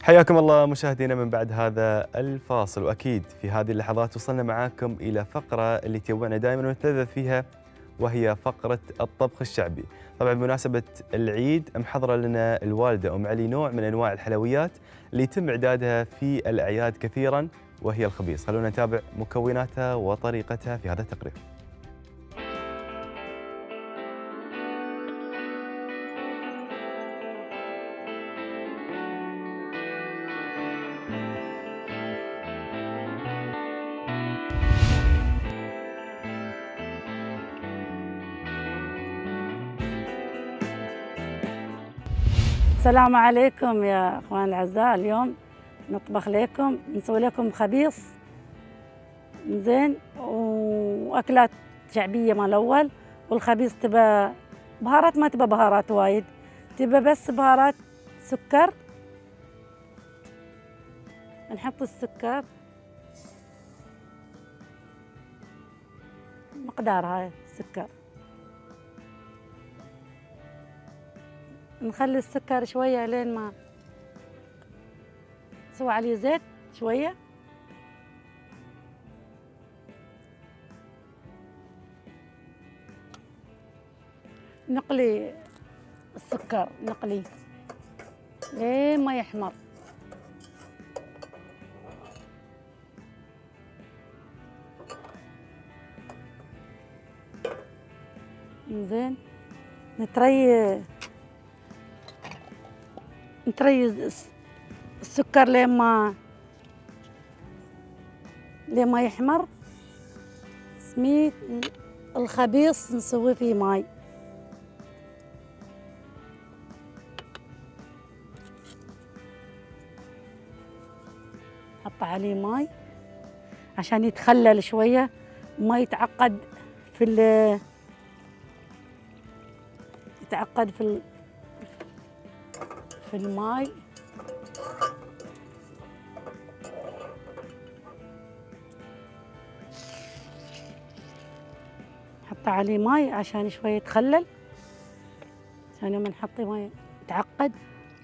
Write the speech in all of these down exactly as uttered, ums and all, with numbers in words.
حياكم الله مشاهدينا من بعد هذا الفاصل، واكيد في هذه اللحظات وصلنا معاكم الى فقره اللي تجوعنا دائما ونتلذذ فيها، وهي فقره الطبخ الشعبي. طبعا بمناسبه العيد محضره لنا الوالده ام علي نوع من انواع الحلويات اللي يتم اعدادها في الاعياد كثيرا، وهي الخبيز. خلونا نتابع مكوناتها وطريقتها في هذا التقرير. السلام عليكم يا اخوان الاعزاء. اليوم نطبخ لكم، نسوي لكم خبيص زين واكلات شعبيه مال الاول. والخبيص تبى بهارات، ما تبى بهارات وايد، تبى بس بهارات سكر. نحط السكر مقدار هاي السكر، نخلي السكر شوية لين ما نسوي عليه زيت شوية. نقلي السكر، نقلي لين ما يحمر. زين نتري نتري السكر لين ما لين ما يحمر. سميت الخبيص نسوي فيه ماي، حط عليه ماي عشان يتخلل شوية، ما يتعقد في ال يتعقد في ال في الماي. حط عليه ماي عشان شوية يتخلل، عشان يوم نحط ماي يتعقد.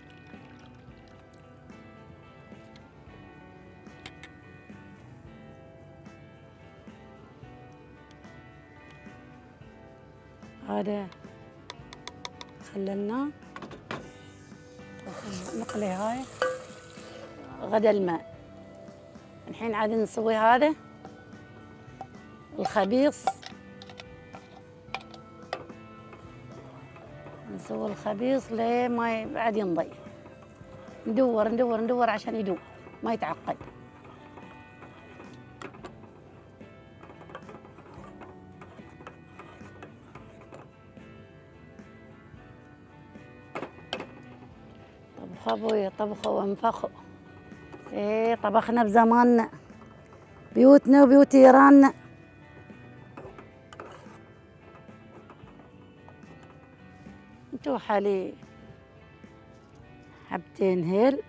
هذا خللناه، نقلي هاي غدا الماء. الحين عاد نسوي هذا الخبيص، نسوي الخبيص لين ما بعد ينضي. ندور ندور ندور عشان يدوب ما يتعقد. طبخوا ابوي، طبخوا وانفخوا. ايه طبخنا بزماننا، بيوتنا وبيوت جيراننا. نتوح عليه حبتين هيل،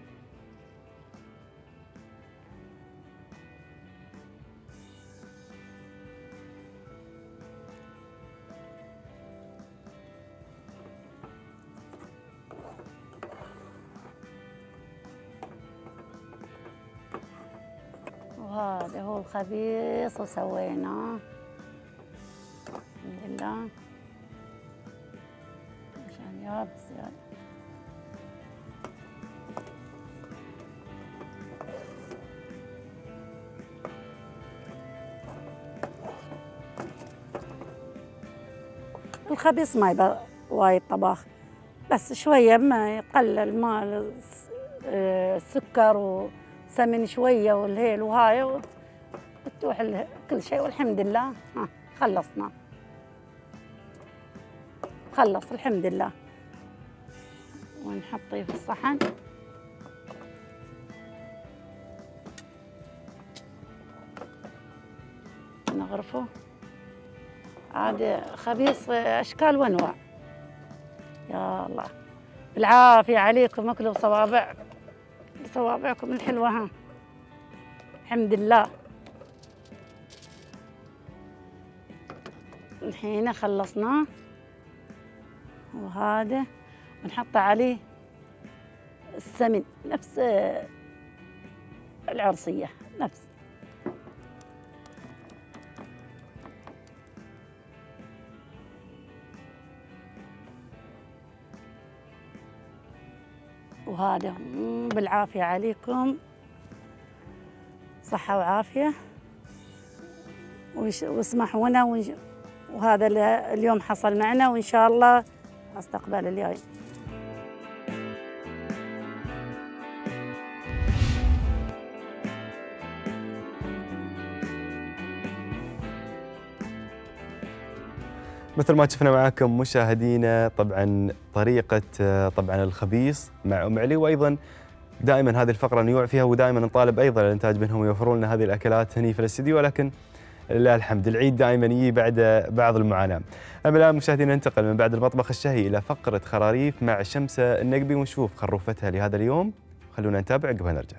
وهذا هو الخبيص وسويناه الحمد لله عشان يابس يعني. الخبيص ما يبغى وايد طباخ، بس شوية ما يقلل مال السكر وسمن شوية والهيل وهاي وتروح كل شيء. والحمد لله ها خلصنا، خلص الحمد لله. ونحطيه في الصحن. نغرفه. عاد خبيص أشكال وأنواع. يا الله بالعافية عليكم، اكلوا بصوابع بصوابعكم الحلوة ها. الحمد لله. الحين خلصناه، وهذا ونحط عليه السمن نفس آه، العرسية نفس. وهذا مم، بالعافية عليكم، صحة وعافية، ويش- واسمحونا ونش- وهذا ال- اليوم حصل معنا، وإن شاء الله استقبال الجاي. مثل ما شفنا معاكم مشاهدينا طبعا طريقة آه، طبعا الخبيص مع أم علي، وأيضا دائما هذه الفقرة نيوع فيها، ودائما نطالب أيضا الإنتاج منهم يوفرون لنا هذه الأكلات هني في الاستديو، ولكن لله الحمد العيد دائما يجي بعد بعض المعاناة. أما الآن مشاهدينا ننتقل من بعد المطبخ الشهي إلى فقرة خراريف مع شمسة النقبي، ونشوف خروفتها لهذا اليوم. خلونا نتابع قبل نرجع.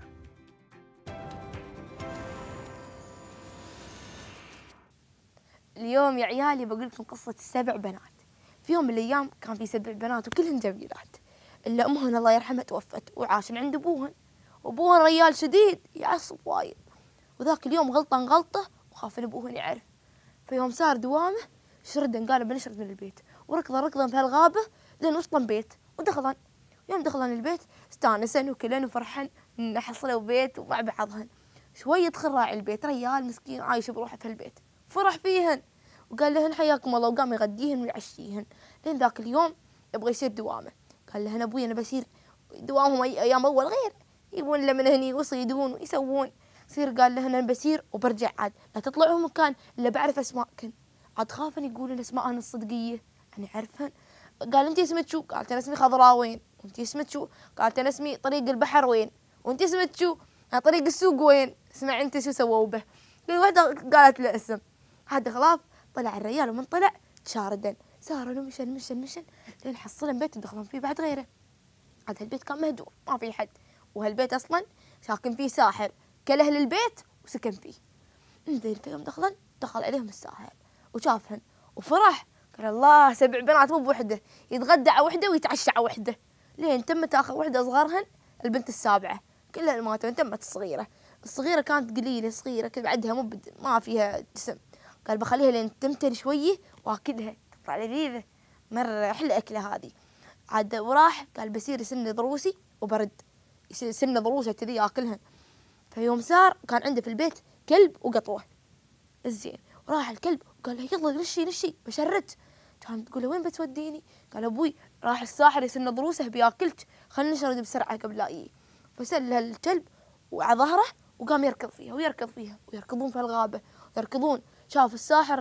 اليوم يا عيالي بقول لكم قصة السبع بنات. في يوم من الأيام كان في سبع بنات وكلهن جميلات، إلا أمهن الله يرحمها توفت وعاشن عند أبوهن، وأبوهن ريال شديد يعصب وايد، وذاك اليوم غلطان غلطة وخاف إن أبوهن يعرف. فيوم صار دوامه شردن قال بنشرد من البيت، وركضن ركضن في هالغابة لين وصلن بيت ودخلن. يوم دخلن البيت استانسن وكلن وفرحن إن حصلوا بيت ومع بعضهن. شوي يدخل راعي البيت، ريال مسكين عايش بروحه في البيت، فرح فيهن وقال لهن حياكم الله، وقام يغديهن ويعشيهن. لين ذاك اليوم يبغى يصير دوامه، قال لهن ابوي انا بصير دوامهم أي ايام اول غير، يبون لمن هني ويصيدون ويسوون. يصير قال لهن انا بصير وبرجع عاد لا تطلعوا مكان الا بعرف اسماءكن. عاد خافن يقولن اسماءهن الصدقيه انا عارفهن. قال انت اسمك شو؟ قالت انا اسمي خضراء. وين؟ وانت اسمك شو؟ قالت انا اسمي طريق البحر. وين؟ وانت اسمك شو؟ أنا طريق السوق. وين؟ اسمع انت شو سووا به؟ كل وحده قالت له اسم. هذا خلاف طلع الرجال، ومن طلع تشاردن سارن ومشن مشن مشن لين حصلن بيت ودخلن فيه بعد غيره. هذا البيت كان مهجور ما في حد، وهالبيت اصلا ساكن فيه ساحر كل اهل البيت وسكن فيه. انزين في يوم دخلن دخل عليهم الساحر وشافهن وفرح، قال الله سبع بنات مو بوحده، يتغدى على وحده ويتعشى على وحده. لين تمت اخر وحده اصغرهن البنت السابعه، كلها ماتوا تمت الصغيره. الصغيره كانت قليله صغيره كذا بعدها مو بد... ما فيها جسم. قال بخليها لين تمتن شويه واكلها تطلع لذيذه مره احلى اكله هذه. عاد وراح قال بصير يسن ضروسي وبرد، يسن ضروسه كذي ياكلهن. فيوم صار كان عنده في البيت كلب وقطوه الزين، وراح الكلب وقال له يلا نشي نشي بشرد. كانت تقول له وين بتوديني؟ قال ابوي راح الساحر يسن ضروسه بياكلك، خلينا نشرد بسرعه قبل لا يجي. فسل الكلب وعلى ظهره وقام يركض فيها ويركض فيها ويركضون في الغابه يركضون. شاف الساحر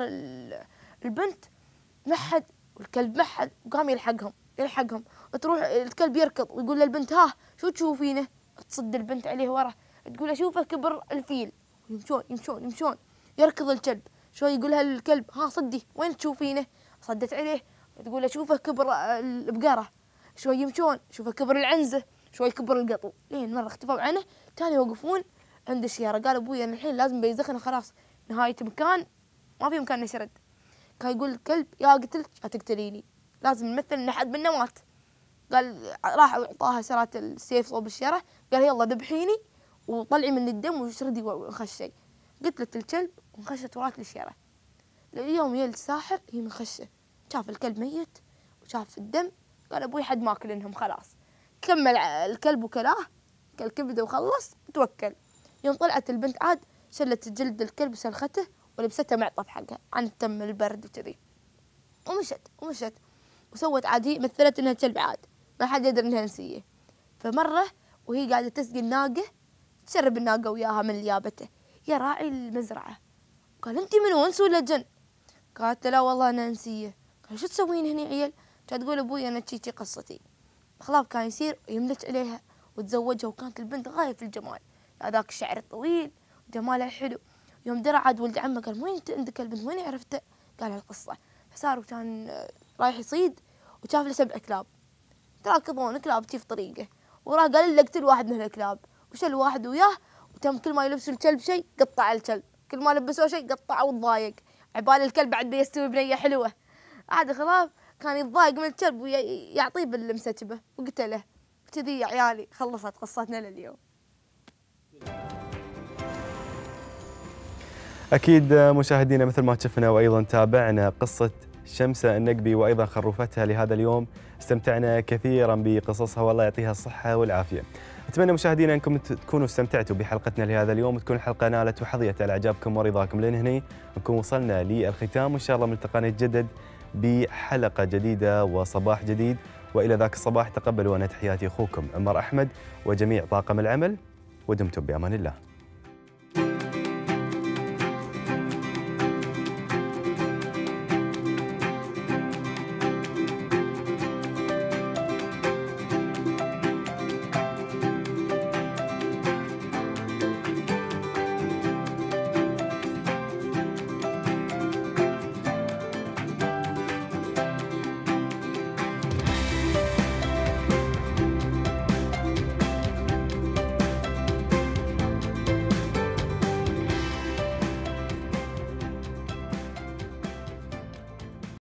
البنت محد والكلب محد وقام يلحقهم يلحقهم وتروح الكلب يركض ويقول للبنت ها شو تشوفينه؟ تصد البنت عليه ورا تقول له شوفه كبر الفيل. يمشون يمشون يمشون يركض الكلب شوي يقولها للكلب ها صدي وين تشوفينه؟ صدت عليه تقول له شوفه كبر البقره. شوي يمشون شوفه كبر العنزه، شوي كبر القطو. لين مره اختفوا عنه كانوا يوقفون عند الشياره. قال ابوي انا الحين لازم بيزخنا خلاص نهايه مكان ما في مكان نشرد. كان يقول الكلب يا قتلت لا تقتليني، لازم نمثل ان حد منا مات. قال راح اعطاها سرة السيف صوب الشيره، قال يلا ذبحيني وطلعي من الدم وشردي وخشي. قتلت الكلب وانخشت وراك الشيره. اليوم يل الساحر هي منخشه، شاف الكلب ميت وشاف الدم، قال ابوي حد ماكل انهم خلاص. كمل الكلب وكلاه كل كبده وخلص توكل. يوم طلعت البنت عاد شلت جلد الكلب وسلخته ولبستها معطف حقها عن تم البرد وكذي، ومشت ومشت وسوت عادي مثلت انها كلب عاد ما حد يدري انها انسيه. فمره وهي قاعده تسقي الناقه تشرب الناقه وياها من ليابته يا راعي المزرعه. قال انت من انس ولا جن؟ قالت لا والله انا انسيه. قال شو تسوين هنا عيال؟ كانت تقول ابوي انا تشيتي قصتي. خلاص كان يصير يملك عليها وتزوجها، وكانت البنت غايه في الجمال، هذاك الشعر الطويل وجمالها حلو. يوم درى عاد ولد عمه قال وين انت عندك البنت وين عرفته؟ قال القصه. فصار وكان رايح يصيد وشاف له سبع كلاب تراكضون كلاب في طريقه، وراح قال له اقتل واحد من الكلاب وشل واحد وياه. وتم كل ما يلبسوا الكلب شيء قطع الكلب، كل ما لبسوه شيء قطعه وتضايق. عبال الكلب بعد بيستوي بنيه حلوه. عاد خلاف كان يتضايق من الكلب ويعطيه بالمسكبه وقتله. كذي يا عيالي خلصت قصتنا لليوم. أكيد مشاهدينا مثل ما شفنا وأيضا تابعنا قصة شمسة النقبي وأيضا خروفتها لهذا اليوم، استمتعنا كثيرا بقصصها والله يعطيها الصحة والعافية. أتمنى مشاهدينا أنكم تكونوا استمتعتوا بحلقتنا لهذا اليوم، وتكون الحلقة نالت وحظيت على إعجابكم ورضاكم. لين هني نكون وصلنا للختام، وإن شاء الله ملتقانا يتجدد بحلقة جديدة وصباح جديد، وإلى ذاك الصباح تقبلوا أنا تحياتي أخوكم عمر أحمد وجميع طاقم العمل، ودمتم بأمان الله.